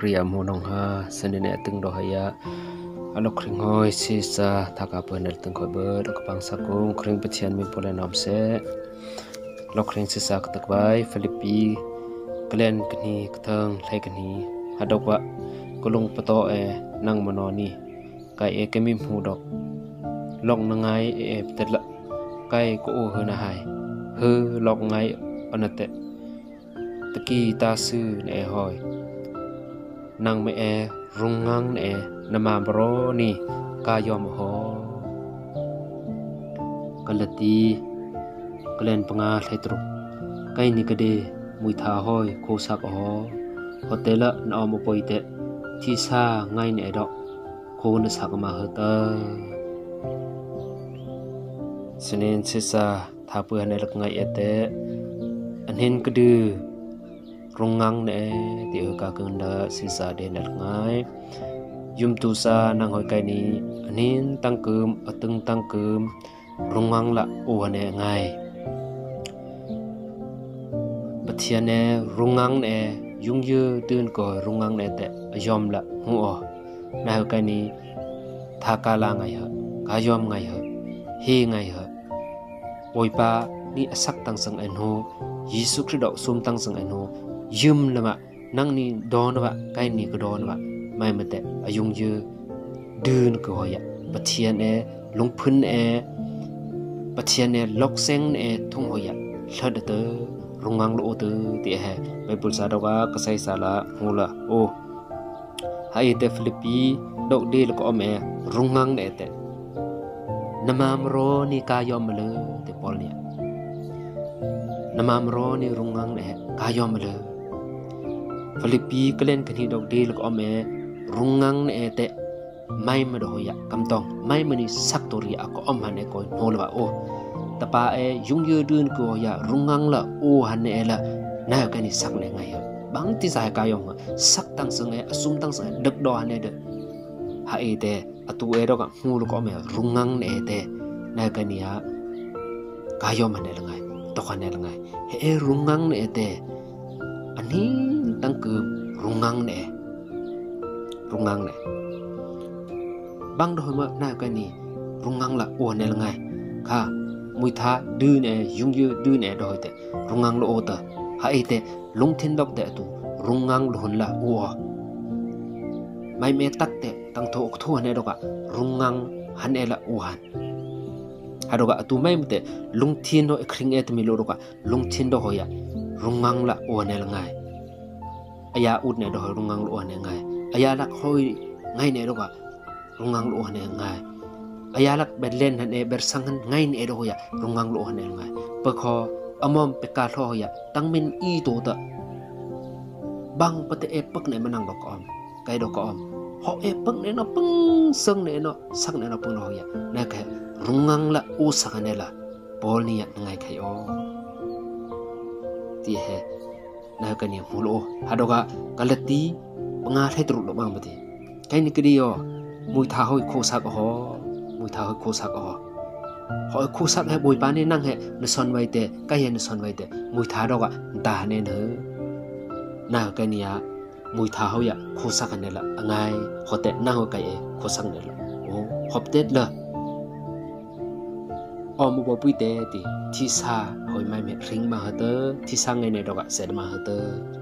kriya mo nong ha sanine tung do haya alok kring hoi si sa thaka panel tung khoi ber kapang sakung kring pachian mi pole nam se lok kring si sa katak bai Philippi klen kni kthang lai kni hadokwa kulung pato nang mononi kai kemi mu dok lok nangai petla kai ko ho na hai hư lok ngai anate taki ta sư ne hoi nang me rungang ne nama bro ni ka yom ho kalati kalen panga thaitru kai ni kade mui tha hoi ko sak ho hotela na mo poite thi sa ngai ne dok ko na sak ma hata senen sisa tha pu ne lak ngai ete anhin kadu rungang ne ti ka kunda sisa de nal ngai yum tu sa nang hoi kai ni anin tangkum atung tangkum rungang la o ne ngai pathian ne rungang ne yung yu tun ko rungang ne te ayom la hu o na hoi kai ni tha ka la ngai ha ka yom ngai ha he ngai ha oi pa ni asak tang sang en ho Yesu Christ sum tang sang en ho yum lama nang ni don ba kai ni ko don ba mai mate ayung ye dun ko hoya pathian lung phun pathian lok seng thung hoya thad te rungang lo te ti he bible sa do ga ka sai sala hula o hai te Philippi dok de ko ome rungang ne te namam ro ni ka yom le te pol ni namam ro ni rungang ne ka yom le Philippi kalen kani dok de lok ome rungang ne te mai ma do ya kam tong mai mani saktori ako om han ko nolwa o tapa yung yu dun ko ya rungang la o han ne la na kani sak ne ngai bang ti sai ka yong sak tang sang asum tang sang dak do han ne de ha e te atu e do ka hu lok ome rungang ne te na kani ya ka yom ne la ngai to kan ne la ngai he rungang ne te ani tang ku rungang ne bang do ma na ka ni rungang la o ne la ngai kha mui tha du ne yung yu du ne do te rungang lo o ta ha e te lung thin dok te tu rungang lo hun la o mai me tak te tang tho ok tho ne do ka rungang han e la o han ha do ka tu mai te lung thin no khring e te mi lo do ka lung thin do ho ya rungang la o ne la ngai aya ut ne do rungang lo ne ngai aya lak hoi ngai ne do ka rungang lo ne ngai aya lak bedlen han e ber sangan ngai ne do ya rungang lo ne ngai pe kho amom pe ka tho ya tangmin i to ta bang pate e pak ne manang dok om kai dok om ho e pak ne no pung sang ne no sak ne no pung lo ya na ka rungang la u sak ne la pol ni ya ngai khai o ti he na ka ni mulo hadoga kalati panga thai tru lo bang bati kai ni kri yo mui tha hoi kho sak ho mui tha hoi kho sak ho hoi kho sak he boi pa ne nang he na son wai te kai he na son wai te mui tha do ga ta ne ne na ka ni ya mui tha ho ya kho sak ne la angai hote na ho kai kho sak ne la o hop tet la om bo pui te ti thi sa hoi mai me ring ma ha te thi sang ngai ne do ga se ma ha te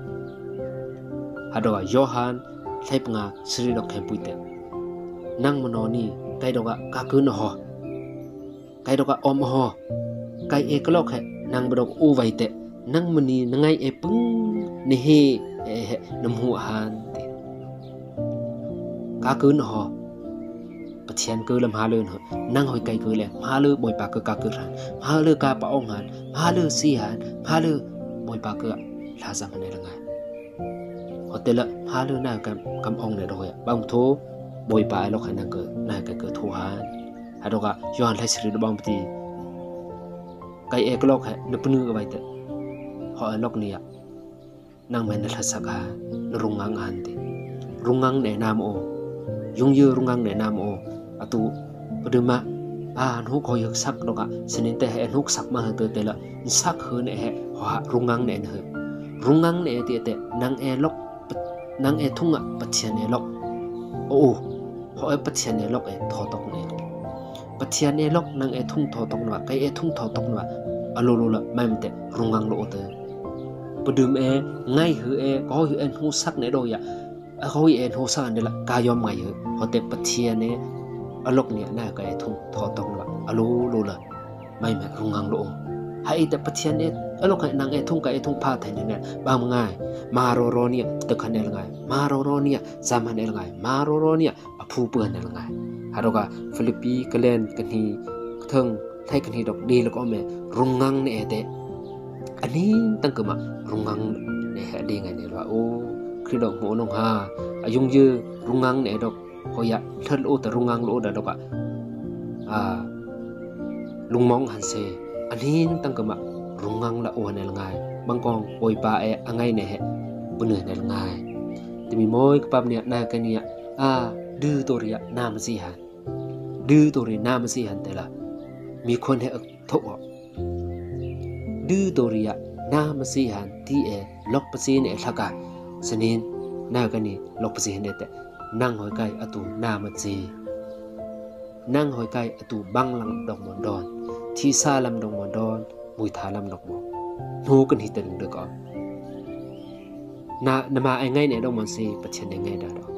ha do ga Johan thai panga sri dok khem pui te nang mononi kai do ga ka ku no ho kai do ga om ho kai e klok he nang bodok u vai te nang mani nangai e pung ni he nam hu han ti ka ku no ho pathian cứ làm hà lươn năng hồi cây cứ lẹ hà lư bồi bạc cứ hàn hà lư ca pa ông hàn hà lư si hàn hà lư bồi bạc cứ là rằng này là ngay họ tên là hà lư nào cầm ông này rồi bông thố bồi bạc lúc này cứ này cái thô hàn hà đâu cả do hàn lại xử lý bông thì cái e lúc này nó bưng cái vậy thế họ lúc này năng mình là sắc hà nó rung ngang hàn thì rung ngang để nam ô yung yu rungang ne nam o atu pedema nu ko yak sak do ka senin te he nuk sak ma te te la sak hu ne he ha rungang ne ne rungang ne te te nang e lok นางทุ่งอ่ะปัจเจียนเอล็อกโอ้เขาปัจเจียนเอล็อกทอตกเนี่ยปัจเจียนเอล็อกนางทุ่งทอตกหน่ะไก่ทุ่งทอตกหน่ะอโลโลละไม่มันแต่รุงงังโลเตอประดุมง่ายหือก็หือหูสักเนี่ยโดยเขาหูสักเนี่ยละกายอมไงหือเขาแต่ปัจเจียนอล็อกเนี่ยน่าไก่ทุ่งทอตกหน่ะอโลโลละไม่มันรุงงังโลให้แต่ปัจเจียนอล็อกนางทุ่งไก่ทุ่งพาไทยเนี่ยบางง่ายมาโรโรเนี่ยตึกขันเนี่ยละไงมาโรโรเนี่ยจามันเนี่ยละไงมาโรโรเนี่ยผู้เปื่อนเนี่ยละไงฮารุกะฟิลิปปีกเลนกันฮีทึงไทยกันฮีดอกดีแล้วก็แม่รุงงังเนี่ยแต่อันนี้ตั้งกึมารุงงังเนี่ยดีไงเนี่ยว่าโอ้คริดอกหัวนงฮาอายุงยืรุงงังเนี่ยดอกเขาอยากเทิดโอแต่รุงงังโลดอกลุงมองหันเซอันนี้ตั้งกึมารุงงังละโอเนี่ยละไงบางกองโอยปาอังไงเนี่ยปุ่นเนี่ยละไงแต่มีมอยกับปั๊บเนี่ยนากันเนี่ยดื้อตัวเรียน้ำสีหันดื้อตัวเรียน้ำสีหันแต่ละมีคนให้ทุกข์ดื้อตัวเรียน้ำสีหันที่ล็อกประสีเนี่ยทักกันสนินน่ากันนี่ล็อกประสีเนี่ยแต่นั่งหอยไก่อตูน้ำสีนั่งหอยไก่อตูบังลำดอกมอนดอนที่ซาลำดอกมอนดอนมุยทาลำดอกมอนนูกันหิตตึงเด็กอ่ะนามาไอ้ไงเนี่ยดอกมอนสีประชันยังไงได้ดอก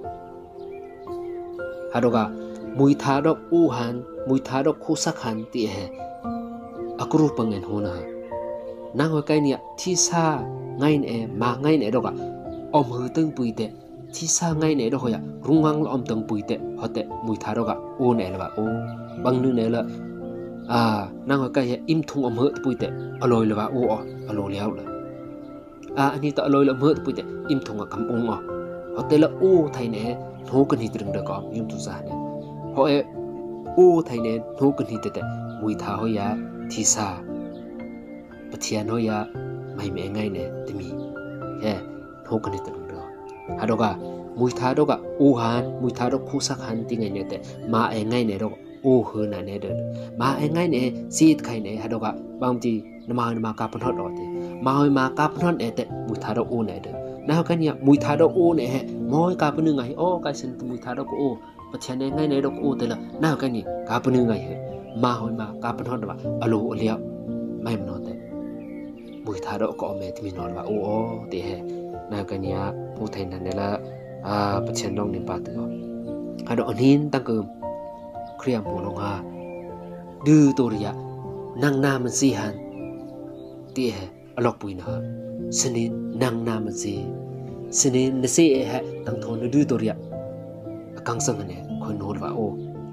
ฮารุกะมุยทาดอกอูหันมุยทาดอกคูสักหันที่อักรูปังเงินหัวนะนางหัวไก่เนี่ยที่ซาไงเนี่ยมาไงเนี่ยดอกอมหือตึงปุยเตที่ซาไงเนี่ยดอกyaรุงวังละอมตึงปุยเตฮอเตมุยทาดอกอูเนี่ยละโอบางนึงเนี่ยละนางหัวไก่อิมทุงอมหือปุยเตอร่อยละโออร่อยแล้วละอันนี้ต่ออร่อยละอมหือปุยเตอิมทุงกำองฮอเตละโอไทยเนี่ยนูกันหิตรึงเด็กยุ่งทุสานเนี่ยเพราะโอ้ไทยเนี่ยนูกันหิตแต่มุยท้าหอยาทีซาปะเทียนหอยาไม่แม่ง่ายเนี่ยแต่มีนูกันหิตรึงเด็กฮะดอกมุยท้าดอกโอ้หันมุยท้าดอกคู่สักหันที่ไงเนี่ยแต่มาง่ายเนี่ยดอกโอ้เฮน่ะเนี่ยเด็ดมาง่ายเนี่ยซีดใครเนี่ยฮะดอกบางทีนมากาปนทอดอดมาหอยมากาปนทอดแต่มุยท้าดอกโอ้เนี่ยเด็ดน่ากันเนี่ยมุยท้าดอกโอ้เนี่ยมอยกาปนึงไงโอ้กายสินมุยท้าดอกโอ้ปัจจัยเนี่ยง่ายเนี่ยดอกโอ้แต่ละน่ากันเนี่ยกาปนึงไงมาหอยมากาปนทอดว่าอโลเลี้ยวไม่มันนอนแต่มุยท้าดอกก็แม่ที่มีนอนว่าโอ้เตะน่ากันเนี่ยผู้ไทยนั่นเนี่ยละปัจจัยน้องเนี่ยปาตัวฮะดอกนี้ตั้งเกิมเครียมหัวลงฮาดื้อตัวเรียนั่งหน้ามันสีหันเตะอลอกปุยนะสนินนั่งหน้ามันสีสนินนเสียตั้งทนดื้อตัวเรียกังสังเนี่ยคนโน้ตว่าโอ้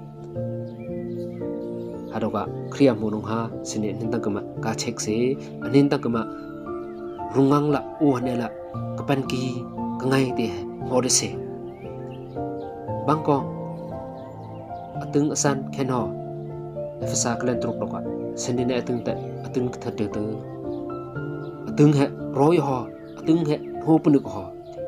ฮะดอกเครียมหัวลงฮาสนินตั้งกมากาเช็คสีอันนี้ตั้งกมารุงงังละโอ้เนี่ยละกปันกีกังไงเตะโมเดเซบางกองตึงสันแค่นอภาษากลั่นตรุกดอกสนินเนี่ยตึงแต่ตึงถัดเดือดตึงร้อยหอตึงโหปนึกหอ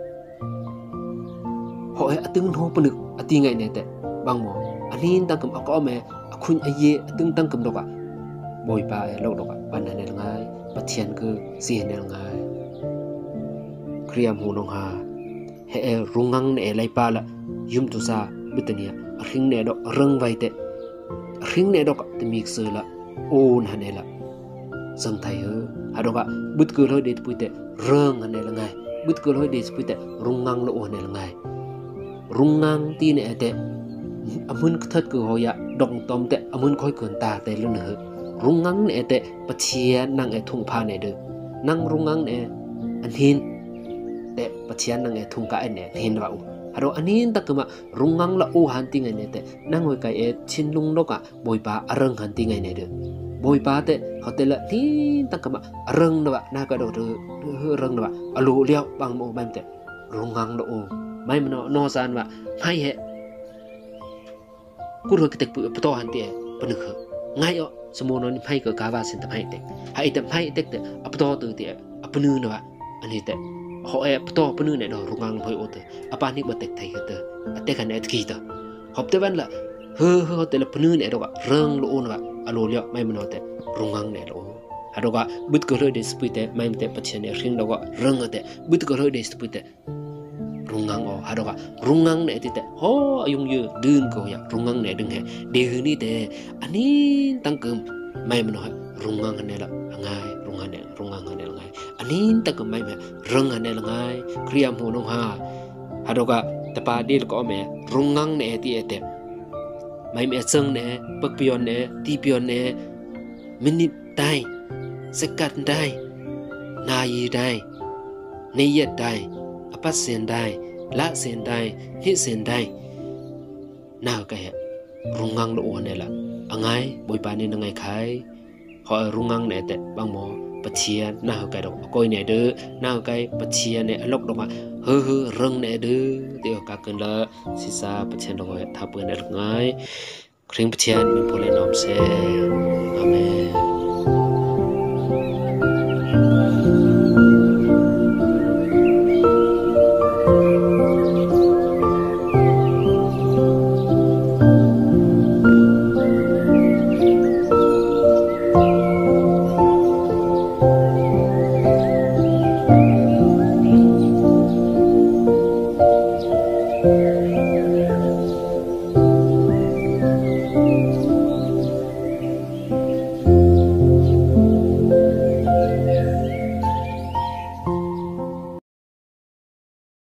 ตึงโหปนึกตีไงเนี่ยแต่บางหมออันนี้ตั้งกำก็แม่คุณไอเย่ตึงตั้งกำดอกบ่อยไปโลกดอกปันนั่นเนี่ยไงปัจเจียนคือเสียเนี่ยไงเครียมหูนงฮารุงงังเนี่ยไรปาละยุ่มตุซาบิตเนี่ยริงเนี่ยดอกเริงไว้แต่ริงเนี่ยดอกจะมีเสือละโอนหันเนี่ยละสังไทยฮะดอกบุตรเกลือเด็ดปุยแต่เริงหันเนี่ยละไงบุตรเกลือเด็ดปุยแต่รุงงังละโอนเนี่ยละไงรุงงังตีเนี่ยแต่อมุนทัดเกลือหอยดองตอมแต่อมุนค่อยเกินตาแต่ละเนื้อรุงงังเนี่ยแต่ปะเชียนั่งทุ่งพาเนี่ยเด้อนั่งรุงงังเนี่ยอันหินแต่ปะเชียนั่งทุ่งกะเนี่ยหินว่าฮารุอันนี้ตั้งกมารุงงังละโอหันติงไงเนี่ยแต่นั่งหอยไก่ชินลุงนกบอยปาอรังหันติงไงเนี่ยเด้อบอยปาแต่เขาแต่ละนี่ตั้งกมาอรังนะวะน่าก็โดดอรังนะวะอโลเลี้ยวบางโมไม่แต่รุงงังละโอไม่มันนอซานว่าไม่กูรู้กิตปุปโตหันติปนึกง่ายสมมุติว่าไม่ก็กาวาสินทำให้เด็กให้แต่ไม่เด็กแต่ปโตตัวเดียปนึกนะวะอันนี้แต่เขาปโตปนึกเนี่ยเรารุงงังพอยโอเตอปานิบัตเด็กไทยก็เตอเด็กกันกีเตอขอบเตวันละแต่ละปนึกเนี่ยเราก็เรื่องละโอนะวะอโลเลียไม่มันแต่รุงงังเนี่ยเราฮะเราก็บุตรก็เลยเดสปุยแต่ไม่แต่ปัจจัยเนี่ยเรื่องเราก็เรื่องแต่บุตรก็เลยเดสปุยแต่ rungang o hadoka rungang ne ti te ho ayung yu dun ko ya rungang ne ding he de hu ni te anin tangkum mai mno ha rungang ne la ngai rungang ne la ngai anin tangkum mai me rung ne la ngai kriya mu no ha hadoka te pa dil ko me rungang ne ti ete mai me seng ne pak pion ne ti pion ne minit dai sekat dai na yi dai ne yet dai apat sen dai la sen dai hit sen dai na ka he rungang lo ne la angai boi pa ni ngai khai ho rungang ne te bang mo pachia na ka do koi ne de na kai pachia ne alok do ma hư rung ne de te ka kan la sisa pachia do tha pu ne ngai kring pachia mi pole nom se amen